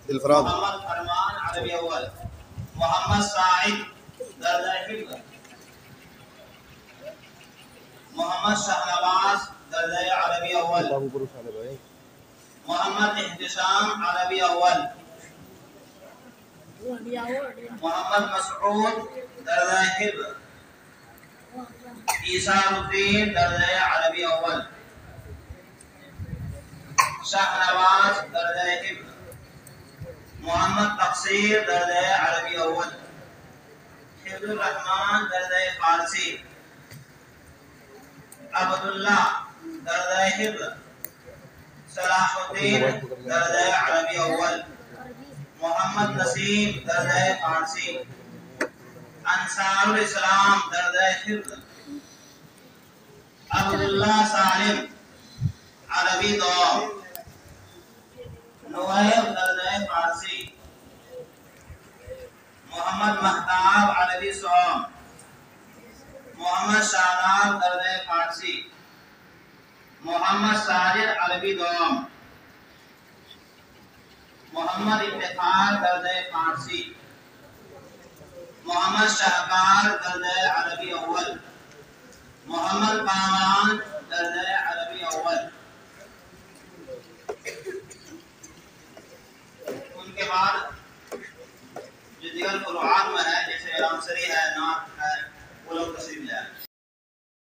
الفراد. محمد فرمان عربی اول. محمد سعید درجہ حفظ. محمد شہنواز درجہ عربی اول. محمد احتشام عربی اول. محمد مسعود درجہ حفظ. عیسیٰ الدین درجہ عربی اول. شہنواز درجہ حفظ. محمد تقصیر درجہ عربی اول. حفظ الرحمان درجہ فارسی. عبداللہ درجہ حفظ. صلاح الدین درجہ عربی اول. محمد نسیم درجہ فارسی. انصار الاسلام درجہ حفظ. عبداللہ سالم عربی دو. نویب درجہ فارسی. محمد مہتاب عربی سوم. محمد شاداب درجہ فارسی. محمد ساجد عربی دوم. محمد افتخار درجہ فارسی. محمد شہبار درجہ عربی اول. محمد کامران درجہ عربی اول. ان کے بعد جو دیگر فروعات